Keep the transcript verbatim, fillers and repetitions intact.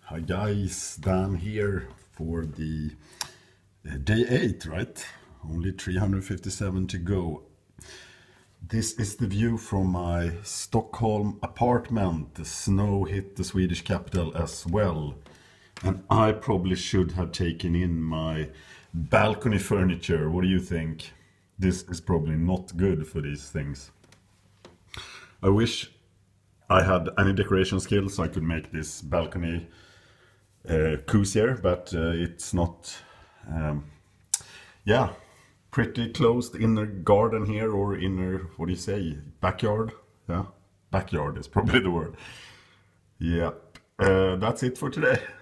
Hi guys, Dan here for the uh, day eight, right? Only three hundred fifty-seven to go. This is the view from my Stockholm apartment. The snow hit the Swedish capital as well. And I probably should have taken in my balcony furniture. What do you think? This is probably not good for these things. I wish I had any decoration skills so I could make this balcony uh, cozier, but uh, it's not. Um, yeah, pretty closed inner garden here, or inner, what do you say, backyard? Yeah, backyard is probably the word. Yeah, uh, that's it for today.